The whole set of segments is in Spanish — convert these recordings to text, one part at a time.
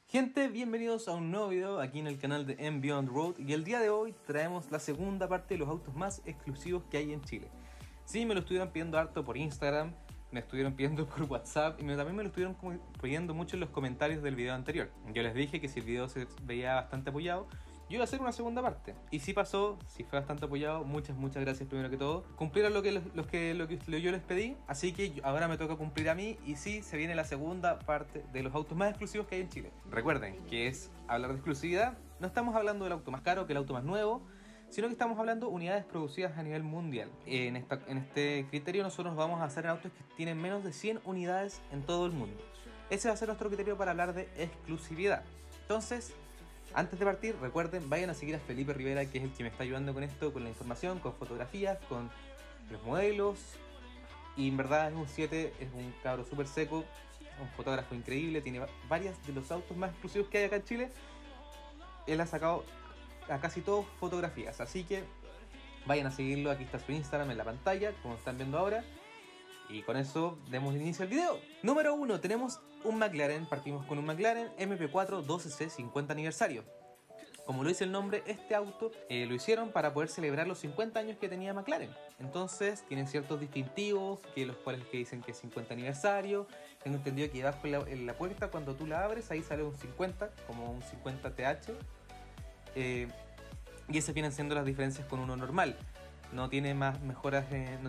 Gente, bienvenidos a un nuevo video aquí en el canal de M Beyond Road. Y el día de hoy traemos la segunda parte de los autos más exclusivos que hay en Chile. Sí, me lo estuvieron pidiendo harto por Instagram, me estuvieron pidiendo por WhatsApp y también me lo estuvieron pidiendo mucho en los comentarios del video anterior. Yo les dije que si el video se veía bastante apoyado, yo iba a hacer una segunda parte. Y si pasó, si fue bastante apoyado, muchas gracias primero que todo. Cumplieron lo que yo les pedí, así que ahora me toca cumplir a mí. Y sí, se viene la segunda parte de los autos más exclusivos que hay en Chile. Recuerden que es hablar de exclusividad. No estamos hablando del auto más caro, que el auto más nuevo, sino que estamos hablando de unidades producidas a nivel mundial. En este criterio nosotros vamos a hacer autos que tienen menos de 100 unidades en todo el mundo. Ese va a ser nuestro criterio para hablar de exclusividad. Entonces, antes de partir, recuerden, vayan a seguir a Felipe Rivera, que es el que me está ayudando con esto, con la información, con fotografías, con los modelos. Y en verdad es un 7, es un cabro súper seco, un fotógrafo increíble, tiene varias de los autos más exclusivos que hay acá en Chile. Él ha sacado a casi todos fotografías, así que vayan a seguirlo. Aquí está su Instagram en la pantalla, como están viendo ahora. Y con eso demos inicio al video. Número 1, tenemos un McLaren. Partimos con un McLaren MP4 12C 50 aniversario. Como lo dice el nombre, este auto lo hicieron para poder celebrar los 50 años que tenía McLaren. Entonces tienen ciertos distintivos, los cuales dicen que es 50 aniversario. Tengo entendido que debajo en la puerta, cuando tú la abres, ahí sale un 50, como un 50 TH. Y esas vienen siendo las diferencias con uno normal. No tiene más mejoras,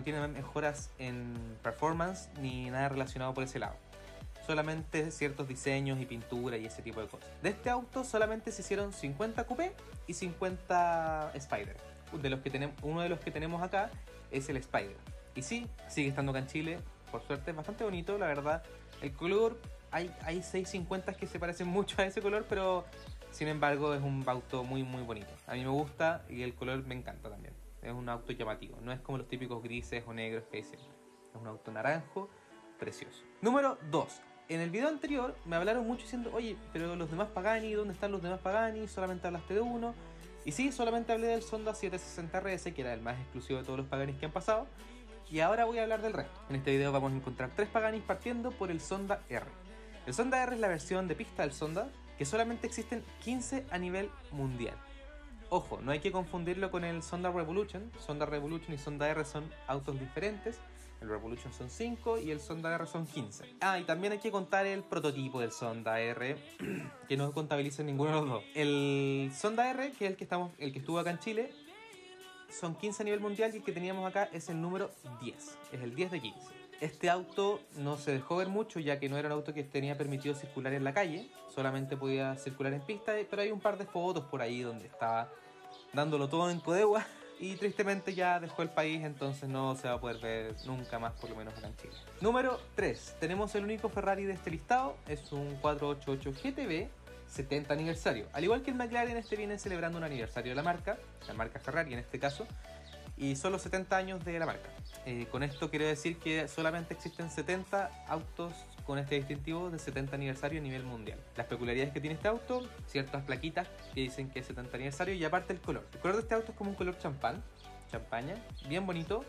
en performance ni nada relacionado por ese lado. Solamente ciertos diseños y pintura y ese tipo de cosas. De este auto solamente se hicieron 50 Coupé y 50 Spider. Uno de los que tenemos acá es el Spider. Y sí, sigue estando acá en Chile. Por suerte es bastante bonito, la verdad. El color, hay 650 que se parecen mucho a ese color, pero sin embargo es un auto muy bonito. A mí me gusta y el color me encanta también. Es un auto llamativo, no es como los típicos grises o negros que hay siempre. Es un auto naranjo, precioso. Número 2. En el video anterior me hablaron mucho diciendo, oye, pero los demás Pagani, ¿dónde están los demás Pagani? Solamente hablaste de uno. Y sí, solamente hablé del Sonda 760 RS, que era el más exclusivo de todos los Paganis que han pasado. Y ahora voy a hablar del resto. En este video vamos a encontrar 3 Paganis partiendo por el Sonda R. El Sonda R es la versión de pista del Sonda, que solamente existen 15 a nivel mundial. Ojo, no hay que confundirlo con el Sonda Revolution. Sonda Revolution y Sonda R son autos diferentes. El Revolution son 5 y el Sonda R son 15. Y también hay que contar el prototipo del Sonda R, que no contabiliza ninguno de los dos. El Sonda R, que es el que estuvo acá en Chile, son 15 a nivel mundial, y el que teníamos acá es el número 10. Es el 10 de 15. Este auto no se dejó ver mucho, ya que no era un auto que tenía permitido circular en la calle, solamente podía circular en pista, pero hay un par de fotos por ahí donde estaba dándolo todo en Codegua, y tristemente ya dejó el país, entonces no se va a poder ver nunca más, por lo menos acá en Chile. Número 3, tenemos el único Ferrari de este listado, es un 488 GTB 70 aniversario. Al igual que el McLaren, este viene celebrando un aniversario de la marca Ferrari en este caso, y son los 70 años de la marca. Con esto quiero decir que solamente existen 70 autos con este distintivo de 70 aniversario a nivel mundial. Las peculiaridades que tiene este auto, ciertas plaquitas que dicen que es 70 aniversario, y aparte el color. El color de este auto es como un color champaña, bien bonito,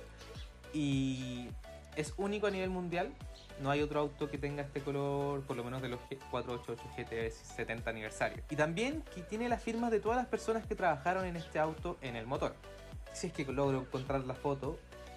y es único a nivel mundial. No hay otro auto que tenga este color, por lo menos de los 488 GT 70 aniversario. Y también que tiene las firmas de todas las personas que trabajaron en este auto en el motor. Si es que logro encontrar la foto,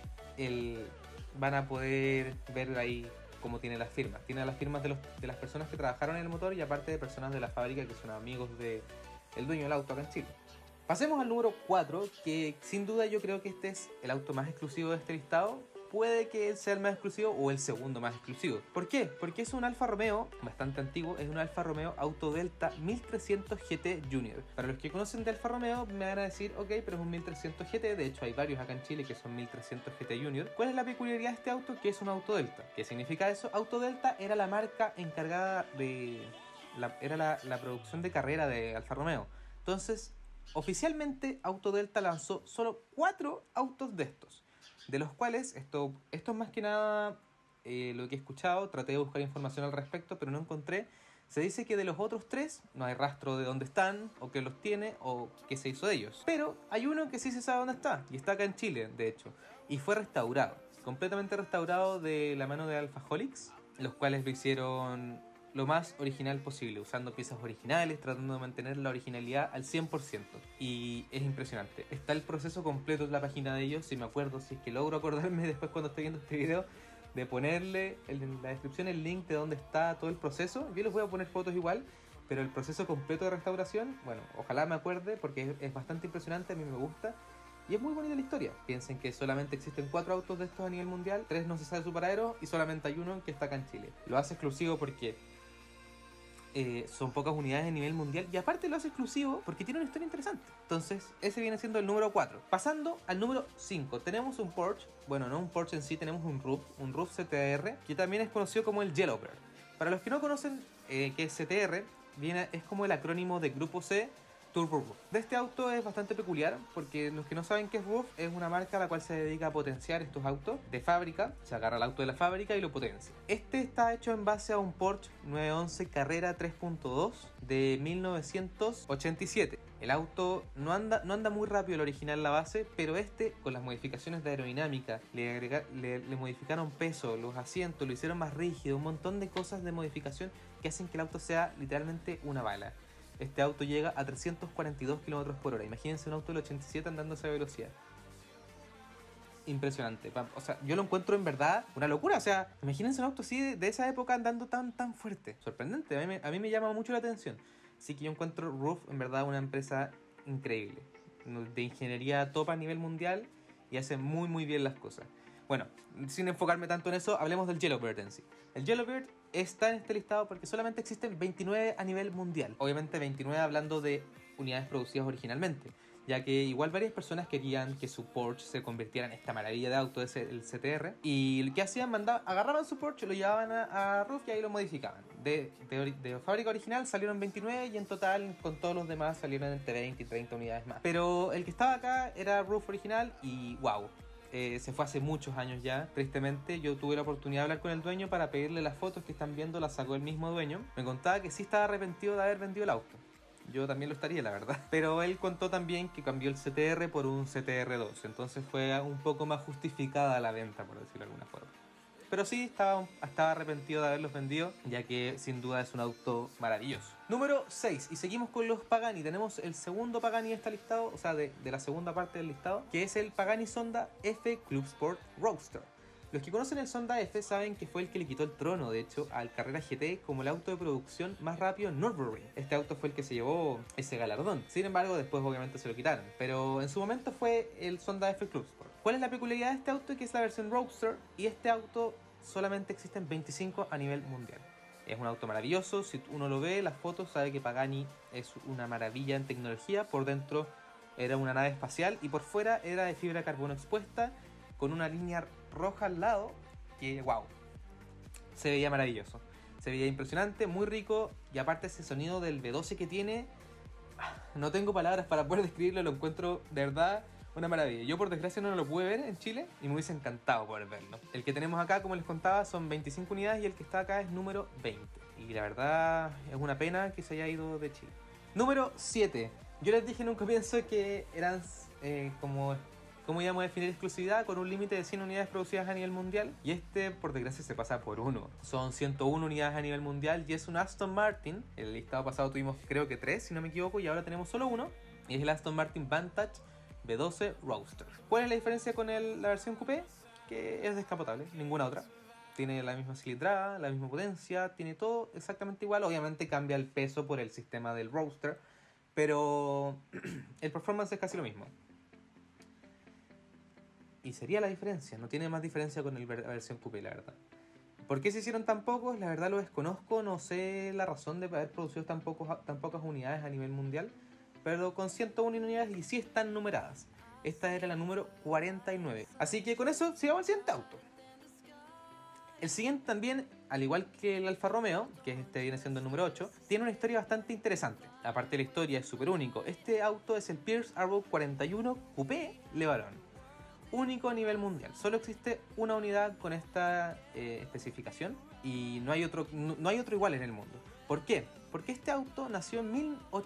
van a poder ver ahí cómo tiene las firmas. Tiene las firmas de las personas que trabajaron en el motor, y aparte de personas de la fábrica que son amigos del dueño del auto acá en Chile. Pasemos al número 4, que sin duda yo creo que este es el auto más exclusivo de este listado. Puede que sea el más exclusivo o el segundo más exclusivo. ¿Por qué? Porque es un Alfa Romeo bastante antiguo, es un Alfa Romeo Auto Delta 1300 GT Junior. Para los que conocen de Alfa Romeo me van a decir, ok, pero es un 1300 GT, de hecho hay varios acá en Chile que son 1300 GT Junior. ¿Cuál es la peculiaridad de este auto? Que es un Auto Delta. ¿Qué significa eso? Auto Delta era la marca encargada de la producción de carrera de Alfa Romeo. Entonces, oficialmente Auto Delta lanzó solo 4 autos de estos, de los cuales, esto es más que nada lo que he escuchado. Traté de buscar información al respecto, pero no encontré. Se dice que de los otros 3 no hay rastro de dónde están, o que los tiene, o qué se hizo de ellos. Pero hay uno que sí se sabe dónde está, y está acá en Chile, de hecho, y fue restaurado, completamente restaurado de la mano de Alfaholics, los cuales lo hicieron lo más original posible, usando piezas originales, tratando de mantener la originalidad al 100%. Y es impresionante. Está el proceso completo en la página de ellos, si me acuerdo, si es que logro acordarme después cuando esté viendo este video, de ponerle en la descripción el link de donde está todo el proceso. Yo les voy a poner fotos igual, pero el proceso completo de restauración, bueno, ojalá me acuerde porque es bastante impresionante, a mí me gusta. Y es muy bonita la historia. Piensen que solamente existen 4 autos de estos a nivel mundial, 3 no se sabe su paradero y solamente hay uno que está acá en Chile. Lo hace exclusivo porque son pocas unidades a nivel mundial y aparte lo hace exclusivo porque tiene una historia interesante. Entonces ese viene siendo el número 4. Pasando al número 5, tenemos un Porsche, bueno, no un Porsche en sí, tenemos un Roof CTR, que también es conocido como el Yellowbird. Para los que no conocen qué es CTR, es como el acrónimo de Grupo C Turbo Roof. De este auto es bastante peculiar porque los que no saben qué es Roof, es una marca a la cual se dedica a potenciar estos autos de fábrica. Se agarra el auto de la fábrica y lo potencia. Este está hecho en base a un Porsche 911 Carrera 3.2 de 1987. El auto no anda muy rápido el original, la base, pero este, con las modificaciones de aerodinámica, le modificaron peso, los asientos, lo hicieron más rígido, un montón de cosas de modificación que hacen que el auto sea literalmente una bala. Este auto llega a 342 km por hora. Imagínense un auto del 87 andando a esa velocidad. Impresionante. O sea, yo lo encuentro en verdad una locura. O sea, imagínense un auto así de esa época andando tan fuerte. Sorprendente. A mí me llama mucho la atención. Así que yo encuentro Roof en verdad una empresa increíble. De ingeniería top a nivel mundial y hace muy bien las cosas. Bueno, sin enfocarme tanto en eso, hablemos del Yellowbird en sí. El Yellowbird está en este listado porque solamente existen 29 a nivel mundial. Obviamente 29 hablando de unidades producidas originalmente, ya que igual varias personas querían que su Porsche se convirtiera en esta maravilla de auto, el CTR. Y lo que hacían, agarraban su Porsche, lo llevaban a Roof y ahí lo modificaban. De fábrica original salieron 29 y en total con todos los demás salieron entre 20 y 30 unidades más. Pero el que estaba acá era Roof original y wow. Se fue hace muchos años ya, tristemente. Yo tuve la oportunidad de hablar con el dueño para pedirle las fotos que están viendo, las sacó el mismo dueño. Me contaba que sí estaba arrepentido de haber vendido el auto. Yo también lo estaría, la verdad. Pero él contó también que cambió el CTR por un CTR2. Entonces fue un poco más justificada la venta, por decirlo de alguna forma. Pero sí, estaba arrepentido de haberlos vendido, ya que sin duda es un auto maravilloso. Número 6, y seguimos con los Pagani. Tenemos el segundo Pagani de este listado, o sea, de la segunda parte del listado, que es el Pagani Zonda F Club Sport Roadster. Los que conocen el Zonda F saben que fue el que le quitó el trono, de hecho, al Carrera GT como el auto de producción más rápido en Nürburgring. Este auto fue el que se llevó ese galardón. Sin embargo, después obviamente se lo quitaron. Pero en su momento fue el Zonda F Club Sport. ¿Cuál es la peculiaridad de este auto? Que es la versión Roadster, y este auto solamente existen 25 a nivel mundial. Es un auto maravilloso, si uno lo ve, las fotos, sabe que Pagani es una maravilla en tecnología. Por dentro era una nave espacial y por fuera era de fibra de carbono expuesta, con una línea roja al lado, que wow, se veía maravilloso. Se veía impresionante, muy rico, y aparte ese sonido del V12 que tiene, no tengo palabras para poder describirlo, lo encuentro de verdad una maravilla. Yo por desgracia no lo pude ver en Chile y me hubiese encantado poder verlo. El que tenemos acá, como les contaba, son 25 unidades y el que está acá es número 20. Y la verdad es una pena que se haya ido de Chile. Número 7. Yo les dije en un comienzo que eran ¿cómo íbamos a definir exclusividad? Con un límite de 100 unidades producidas a nivel mundial. Y este, por desgracia, se pasa por uno. Son 101 unidades a nivel mundial y es un Aston Martin. El listado pasado tuvimos creo que 3, si no me equivoco, y ahora tenemos solo uno. Y es el Aston Martin Vantage V12 Roadster. ¿Cuál es la diferencia con la versión coupé? Que es descapotable, ninguna otra. Tiene la misma cilindrada, la misma potencia, tiene todo exactamente igual. Obviamente cambia el peso por el sistema del Roadster, pero el performance es casi lo mismo. Y sería la diferencia, no tiene más diferencia con la versión coupé, la verdad. ¿Por qué se hicieron tan pocos? La verdad lo desconozco, no sé la razón de haber producido tan pocas unidades a nivel mundial, pero con 101 unidades y sí están numeradas. Esta era la número 49. Así que con eso sigamos al siguiente auto. El siguiente también, al igual que el Alfa Romeo, que este viene siendo el número 8, tiene una historia bastante interesante. Aparte de la historia, es súper único. Este auto es el Pierce Arrow 41 Coupé LeBaron. Único a nivel mundial. Solo existe una unidad con esta especificación y no hay otro igual en el mundo. ¿Por qué? Porque este auto nació en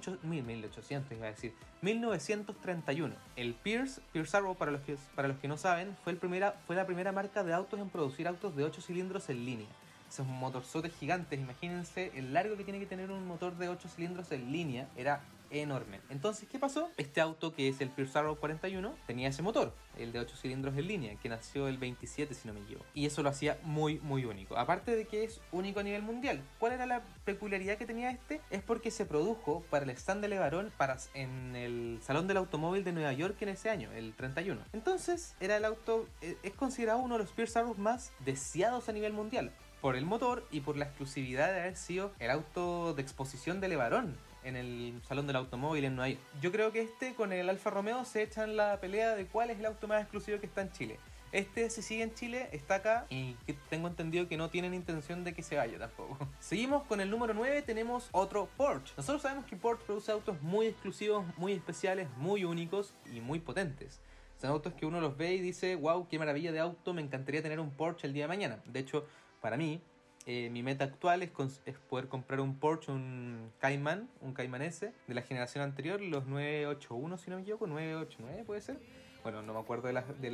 1931. El Pierce Arrow, para los que no saben, fue la primera marca de autos en producir autos de 8 cilindros en línea. esos motorzotes gigantes. Imagínense el largo que tiene que tener un motor de 8 cilindros en línea. Era enorme. Entonces, ¿qué pasó? Este auto, que es el Pierce Arrow 41, tenía ese motor, el de 8 cilindros en línea, que nació el 27, si no me equivoco. Y eso lo hacía muy, muy único. Aparte de que es único a nivel mundial. ¿Cuál era la peculiaridad que tenía este? Es porque se produjo para el stand de LeBaron en el Salón del Automóvil de Nueva York en ese año, el 31. Entonces, era el auto, es considerado uno de los Pierce Arrows más deseados a nivel mundial. Por el motor y por la exclusividad de haber sido el auto de exposición de LeBaron en el Salón del Automóvil en Nueva York. Yo creo que con el Alfa Romeo se echan la pelea de cuál es el auto más exclusivo que está en Chile. Si sigue en Chile, está acá y que tengo entendido que no tienen intención de que se vaya tampoco. Seguimos con el número 9, tenemos otro Porsche. Nosotros sabemos que Porsche produce autos muy exclusivos, muy especiales, muy únicos y muy potentes. Son autos que uno los ve y dice, wow, qué maravilla de auto, me encantaría tener un Porsche el día de mañana. De hecho, para mí, mi meta actual es poder comprar un Porsche, un Cayman S de la generación anterior, los 981 si no me equivoco, 989 puede ser. Bueno, no me acuerdo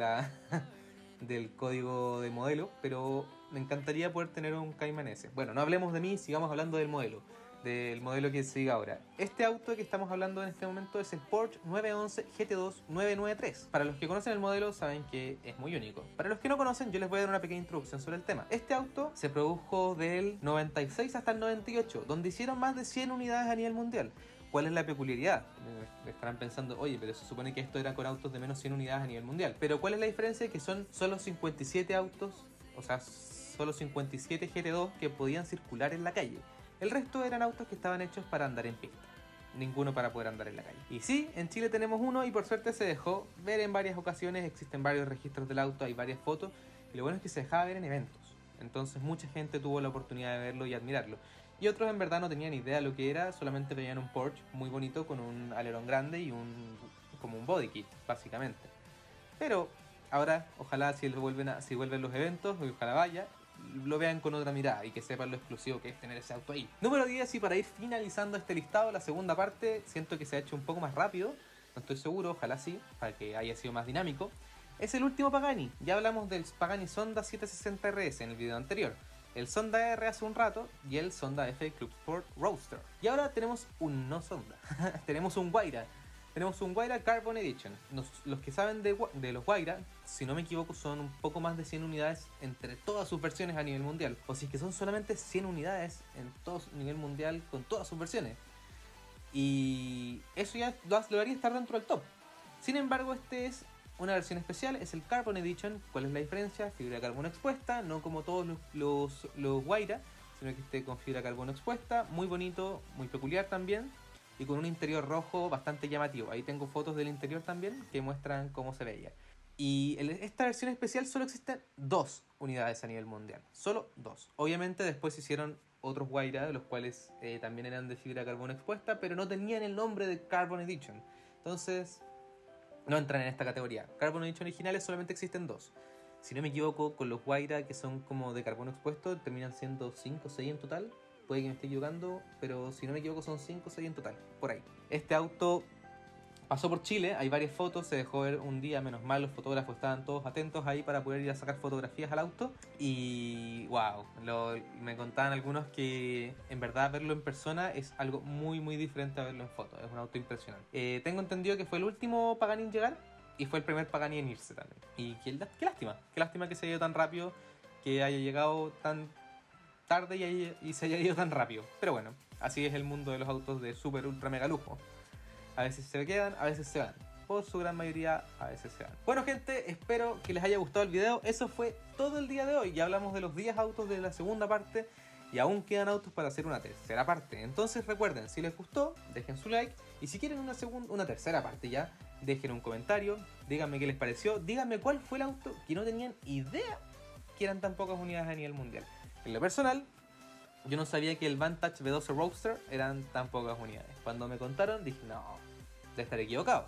del código de modelo, pero me encantaría poder tener un Cayman S. Bueno, no hablemos de mí, sigamos hablando del modelo que sigue ahora. Este auto que estamos hablando en este momento es el Porsche 911 GT2 993. Para los que conocen el modelo saben que es muy único. Para los que no conocen, yo les voy a dar una pequeña introducción sobre el tema. Este auto se produjo del 96 hasta el 98, donde hicieron más de 100 unidades a nivel mundial. ¿Cuál es la peculiaridad? Estarán pensando, oye, pero se supone que esto era con autos de menos 100 unidades a nivel mundial. Pero ¿cuál es la diferencia? Que son solo 57 autos, o sea, solo 57 GT2 que podían circular en la calle. El resto eran autos que estaban hechos para andar en pista. Ninguno para poder andar en la calle. Y sí, en Chile tenemos uno y por suerte se dejó ver en varias ocasiones. Existen varios registros del auto, hay varias fotos. Y lo bueno es que se dejaba ver en eventos. Entonces mucha gente tuvo la oportunidad de verlo y admirarlo. Y otros en verdad no tenían idea de lo que era. Solamente veían un Porsche muy bonito con un alerón grande y como un body kit, básicamente. Pero ahora, ojalá si vuelven los eventos, ojalá vaya, lo vean con otra mirada y que sepan lo exclusivo que es tener ese auto ahí. Número 10, y para ir finalizando este listado, la segunda parte, siento que se ha hecho un poco más rápido, no estoy seguro, ojalá sí, para que haya sido más dinámico. Es el último Pagani. Ya hablamos del Pagani Zonda 760 RS en el video anterior, el Zonda R hace un rato y el Zonda F Club Sport Roadster. Y ahora tenemos un no Zonda, tenemos un Huayra. Tenemos un Huayra Carbon Edition. Los que saben de los Huayra, si no me equivoco, son un poco más de 100 unidades entre todas sus versiones a nivel mundial. O si es que son solamente 100 unidades en todo nivel mundial con todas sus versiones. Y eso ya lo haría estar dentro del top. Sin embargo, este es una versión especial, es el Carbon Edition. ¿Cuál es la diferencia? Fibra de carbono expuesta, no como todos los Huayra, sino que esté con fibra de carbono expuesta. Muy bonito, muy peculiar también. Y con un interior rojo bastante llamativo. Ahí tengo fotos del interior también que muestran cómo se veía. Y en esta versión especial solo existen 2 unidades a nivel mundial. Solo 2. Obviamente después se hicieron otros Huayra, los cuales también eran de fibra de carbono expuesta, pero no tenían el nombre de Carbon Edition. Entonces no entran en esta categoría. Carbon Edition originales solamente existen 2. Si no me equivoco, con los Huayra que son como de carbono expuesto, terminan siendo 5 o 6 en total. Puede que me esté equivocando, pero si no me equivoco son 5 o 6 en total, por ahí. Este auto pasó por Chile, hay varias fotos, se dejó ver un día, menos mal los fotógrafos estaban todos atentos ahí para poder ir a sacar fotografías al auto. Y wow, me contaban algunos que en verdad verlo en persona es algo muy muy diferente a verlo en foto, es un auto impresionante. Tengo entendido que fue el último Pagani en llegar y fue el primer Pagani en irse también. Y qué lástima que se haya ido tan rápido, que haya llegado tan tarde y se haya ido tan rápido. Pero bueno, así es el mundo de los autos de super ultra mega lujo. A veces se quedan, a veces se van. Por su gran mayoría, a veces se van. Bueno gente, espero que les haya gustado el video. Eso fue todo el día de hoy. Ya hablamos de los 10 autos de la segunda parte y aún quedan autos para hacer una tercera parte. Entonces recuerden, si les gustó, dejen su like. Y si quieren una tercera parte ya, dejen un comentario. Díganme qué les pareció. Díganme cuál fue el auto que no tenían idea que eran tan pocas unidades a nivel mundial. En lo personal, yo no sabía que el Vantage V12 Roadster eran tan pocas unidades. Cuando me contaron dije, no, de estar equivocado.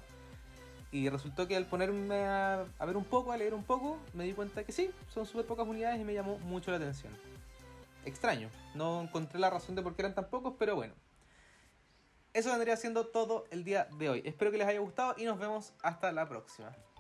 Y resultó que al ponerme a ver un poco, a leer un poco, me di cuenta que sí, son súper pocas unidades y me llamó mucho la atención. Extraño, no encontré la razón de por qué eran tan pocos, pero bueno. Eso vendría siendo todo el día de hoy. Espero que les haya gustado y nos vemos hasta la próxima.